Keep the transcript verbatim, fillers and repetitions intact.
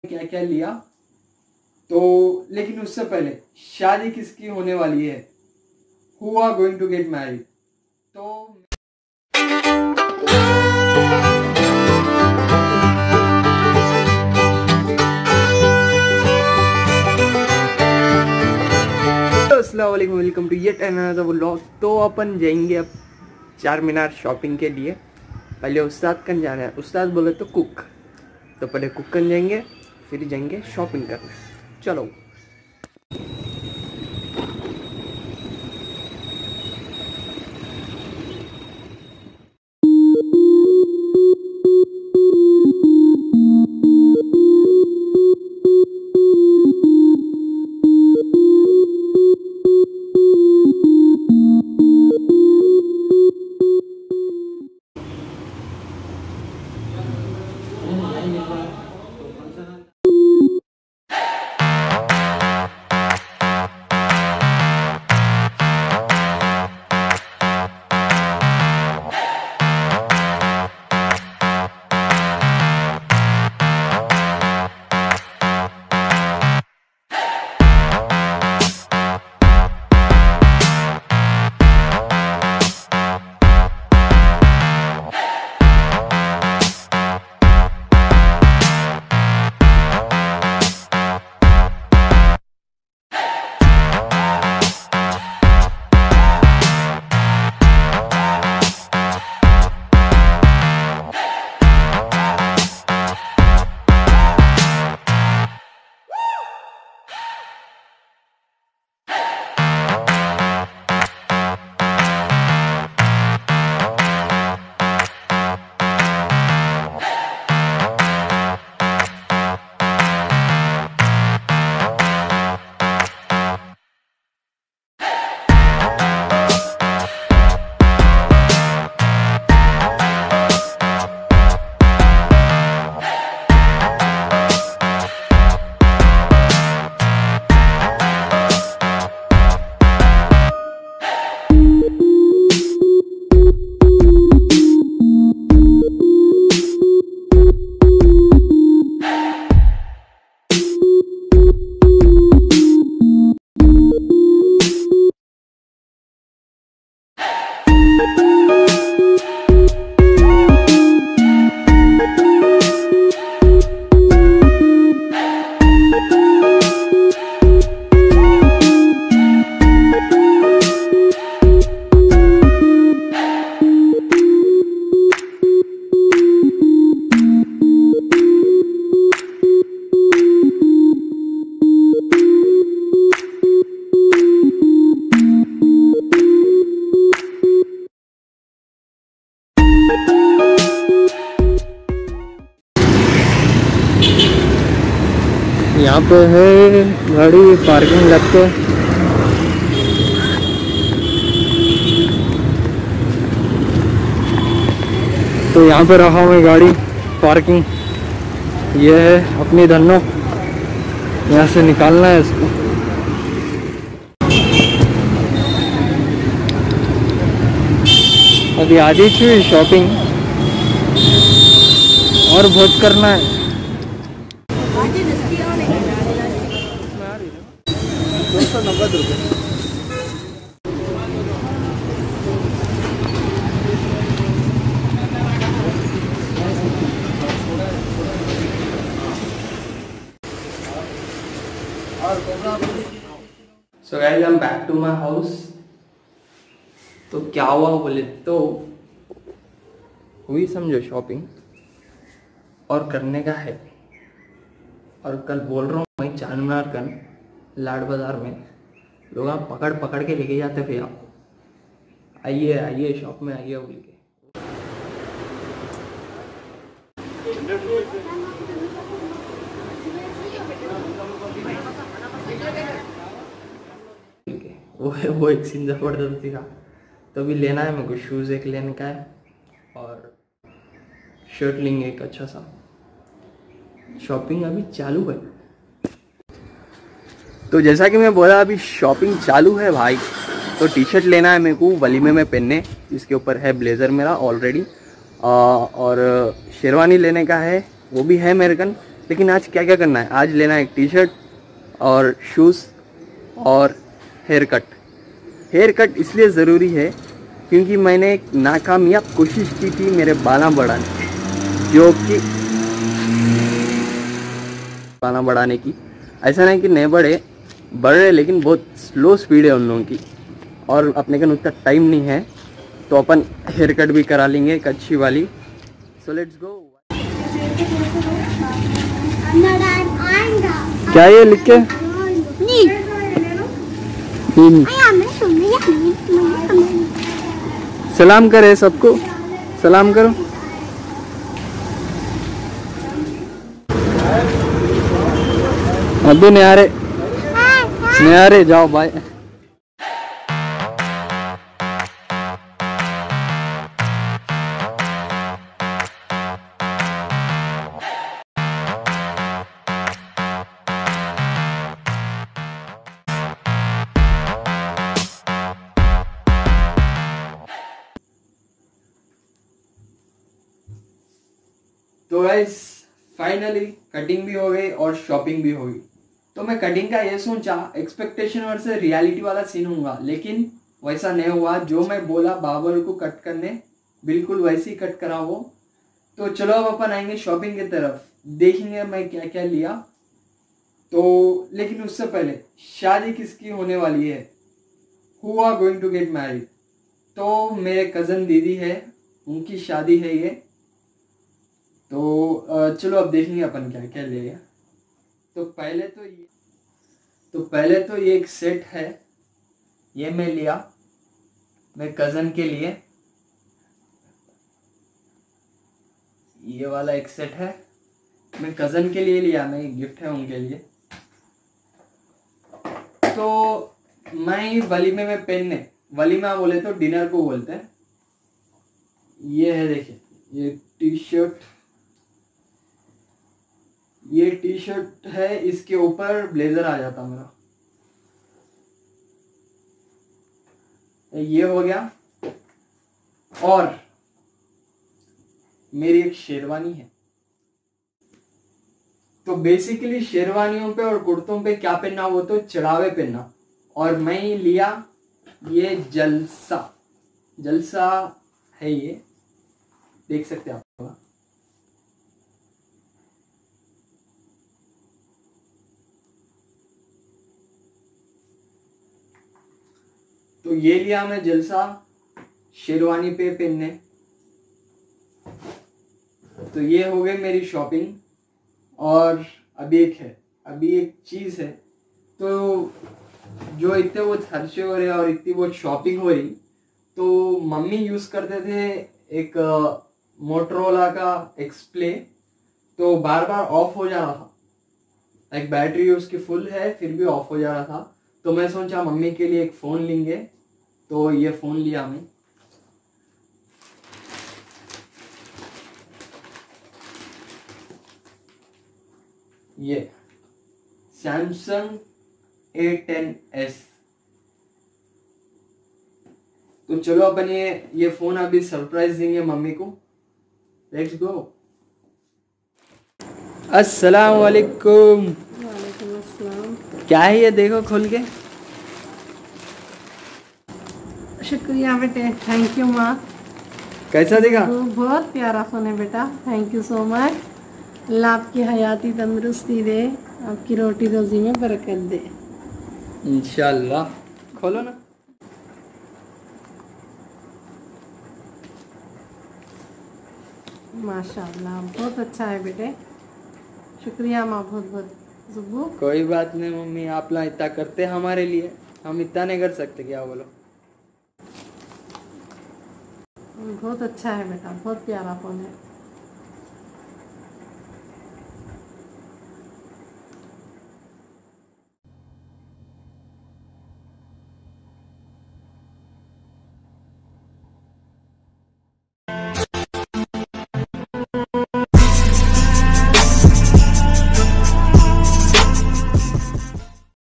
क्या क्या लिया। तो लेकिन उससे पहले शादी किसकी होने वाली है, who are going to get married. तो अस्सलाम वालेकुम, welcome to yet another vlog. तो अपन जाएंगे अब चार मीनार शॉपिंग के लिए। पहले उस्ताद कन जाना है, उस्ताद बोले तो कुक, तो पहले कुक कन जाएंगे फिर जाएंगे शॉपिंग करने। चलो यहाँ पे है गाड़ी पार्किंग लगते। तो यहाँ पे रखा हुआ है गाड़ी पार्किंग, ये है अपनी धन्नो, यहाँ से निकालना है इसको। अभी आधी हुई शॉपिंग और बहुत करना है। दो सौ नब्बे रुपये। So guys, I am back to my house. तो क्या हुआ बोले तो हुई समझो शॉपिंग और करने का है। और कल बोल रहा हूँ वहीं चार मीनार कन लाड बाजार में लोग आप पकड़ पकड़ के लेके जाते थे। आप आइए आइए शॉप में आइए बोल के। वो है वो एक सीन जबरदस्ती का। तो अभी लेना है मेरे को, शूज़ एक लेने का है और शर्ट लेंगे एक अच्छा सा। शॉपिंग अभी चालू है। तो जैसा कि मैं बोला अभी शॉपिंग चालू है भाई। तो टी शर्ट लेना है मेरे को वलीमे में पहनने, इसके ऊपर है ब्लेज़र मेरा ऑलरेडी। और शेरवानी लेने का है, वो भी है मेरे कन, लेकिन आज क्या क्या करना है, आज लेना है एक टी शर्ट और शूज़ और हेयर कट। हेयर कट इसलिए ज़रूरी है क्योंकि मैंने एक नाकामयाब कोशिश की थी मेरे बाला बढ़ाने, जो कि बाला बढ़ाने की। ऐसा नहीं कि नहीं बढ़े, बढ़ रहे, लेकिन बहुत स्लो स्पीड है उन लोगों की, और अपने का उतना टाइम नहीं है, तो अपन हेयर कट भी करा लेंगे एक अच्छी वाली। So let's go. क्या ये लिख के? सलाम करे सबको, सलाम करो। अभी नहीं आ रहे, नहीं आ रहे, जाओ बाय। तो गाइस फाइनली कटिंग भी हो गई और शॉपिंग भी हो गई। तो मैं कटिंग का ये सोचा एक्सपेक्टेशन और से रियलिटी वाला सीन होगा, लेकिन वैसा नहीं हुआ। जो मैं बोला बाबर को कट करने, बिल्कुल वैसे ही कट करा वो। तो चलो अब अपन आएंगे शॉपिंग की तरफ, देखेंगे मैं क्या क्या लिया। तो लेकिन उससे पहले शादी किसकी होने वाली है, who are going to get married. तो मेरे कजन दीदी है, उनकी शादी है ये। तो चलो अब देखेंगे अपन क्या क्या लेगा। तो पहले तो ये तो पहले तो ये एक सेट है, ये मैं लिया मेरे कज़न के लिए। ये वाला एक सेट है, मैं कज़न के लिए लिया, मैं गिफ्ट है उनके लिए। तो मैं वलीमे में पहनने, वलीमा बोले तो डिनर को बोलते हैं। ये है, देखिए ये टी शर्ट, ये टी शर्ट है, इसके ऊपर ब्लेजर आ जाता मेरा। ये हो गया, और मेरी एक शेरवानी है। तो बेसिकली शेरवानियों पे और कुर्तों पे क्या पहनना, वो तो चढ़ावे पहनना। और मैं लिया ये जलसा, जलसा है ये, देख सकते हैं आप। तो ये लिया मैं जलसा शेरवानी पे पहनने। तो ये हो गई मेरी शॉपिंग। और अभी एक है, अभी एक चीज़ है, तो जो इतने वो खर्चे हो रहे और इतनी वो शॉपिंग हो रही, तो मम्मी यूज़ करते थे एक मोटरोला का एक्सप्ले, तो बार बार ऑफ हो जा रहा था। एक बैटरी उसकी फुल है फिर भी ऑफ हो जा रहा था। तो मैं सोचा मम्मी के लिए एक फ़ोन लेंगे, तो ये फ़ोन लिया मैं। ये सैमसंग ए टेन एस। तो चलो अपन ये ये फोन अभी सरप्राइज देंगे मम्मी को। Let's go. अस्सलाम वालेकुम। वालेकुम अस्सलाम। क्या है ये, देखो खोल के। शुक्रिया बेटे, थैंक यू माँ। कैसा दिखा? बहुत प्यारा फोन है बेटा, थैंक यू सो मच। अल्लाह आपकी हयाती तंदुरुस्ती दे, आपकी रोटी रोजी में बरकत दे इंशाल्लाह। खोलो ना। माशाल्लाह बहुत अच्छा है बेटे, शुक्रिया माँ, बहुत बहुत। जुब्बू कोई बात नहीं मम्मी, आप लोग इतना करते हमारे लिए, हम इतना नहीं कर सकते क्या, बोलो। बहुत अच्छा है बेटा, बहुत प्यारा फोन है।